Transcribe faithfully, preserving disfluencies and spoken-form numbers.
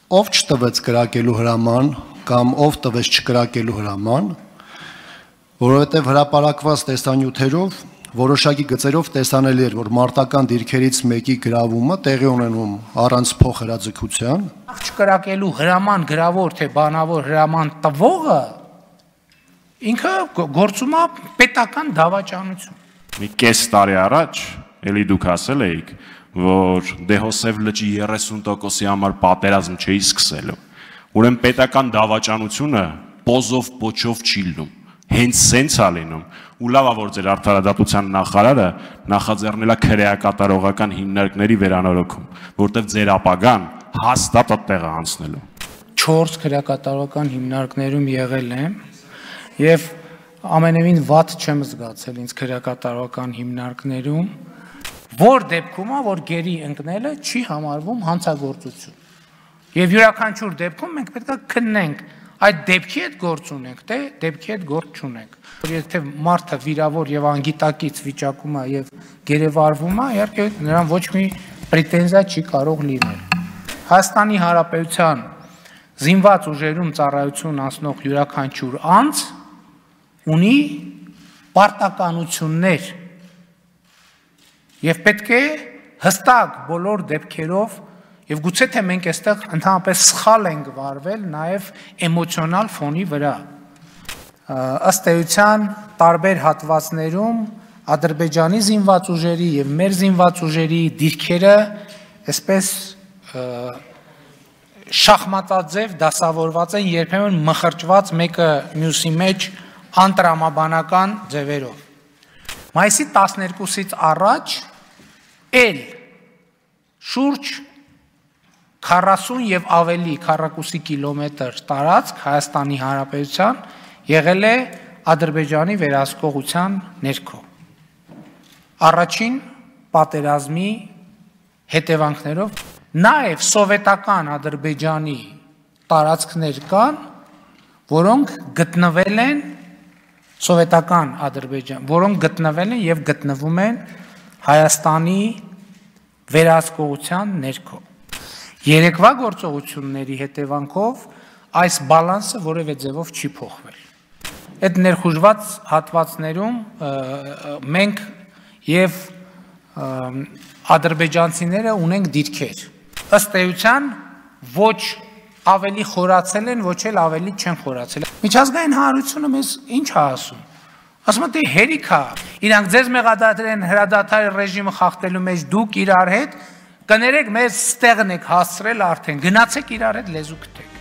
ով չտվեց կրակելու հրաման կամ ով տվեց չկրակելու հրաման, որովհետև հրապարակված տեսանյութերով որոշակի գծերով տեսանելի էր, որ մարտական դիրքերից մեկի գրավումը տեղի ունենում առանց փոխհրաձգության։ Չկրակելու հրաման գրավոր թե բանավոր հրաման տվողը ինքը գործում է պետական դավաճանություն։ Մի կես տարի առաջ էլի դուք ասել էիք, որ Դեհոսև լճի երեսուն տոկոսի համար պատերազմ չէի սկսելու։ Ուրեմն պետական դավաճանությունը պոզով պոչով չի լինում, հենց սենց է լինում։ Ու լավ է, որ ձեր արդարադատության նախարարը նախաձեռնել է քրեակատարողական հիմնարկների վերանորոգում, որտեղ ձեր ապագան հաստատ այդտեղ է անցնելու։ Չորս քրեակատարողական հիմնարկներում եղել եմ եւ ամենևին վատ չեմ զգացել ինձ քրեակատարողական հիմնարկներում, որ դեպքում է, որ գերի ընկնելը չի համարվում հանցագործություն։ Եվ յուրաքանչյուր դեպքում մենք պետք է քննենք այդ դեպքի հետ գործ ունենք, թե դեպքի հետ գործ չունենք։ Եթե մարդը վիրավոր եւ անգիտակից վիճակում է եւ գերեվարվում է, իհարկե նրան ոչ մի պրետենզիա չի կարող լինել։ Հայաստանի Հանրապետության զինված ուժերում ծառայություն անցնող յուրաքանչյուր անձ ունի պարտականություններ եւ պետք է հստակ բոլոր դեպքերով եւ գուցե թե մենք այստեղ ընդհանրապես սխալ ենք վարվել նաեւ էմոցիոնալ ֆոնի վրա։ Ըստ էության տարբեր հատվածներում Ադրբեջանի զինված ուժերի եւ մեր զինված ուժերի դիրքերը այսպես շախմատաձև դասավորված են, երբեմն մխրճված մեկը մյուսի մեջ անտրամաբանական ձևերով։ Մայիսի տասներկուսից առաջ էլ շուրջ քառասուն եւ ավելի քառակուսի կիլոմետր տարածք Հայաստանի Հանրապետության եղել է Ադրբեջանի վերահսկողության ներքո։ Առաջին պատերազմի հետևանքներով նաեւ սովետական Ադրբեջանի տարածքներ կան, որոնք գտնվել են սովետական Ադրբեջան, որոնք գտնվել են եւ գտնվում են Հայաստանի վերահսկողության ներքո։ Երեկվա գործողությունների հետևանքով այս բալանսը որևէ ձևով չի փոխվել։ Այդ ներխուժված հատվածներում մենք եւ ադրբեջանցիները ունենք դիրքեր։ Ըստ էության ոչ ավելի խորացել են, ոչ էլ ավելի չեն խորացել։ Միջազգային հանրությունը մեզ ինչ է ասում։ Ասում է թե հերիք է, իրանք ձեզ մեղադատեն հրադադարի ռեժիմը խախտելու մեջ, դուք իրար հետ կներեք մեզ ստեղն եք հասցրել արդեն, գնացեք իրար հետ լեզու գտեք։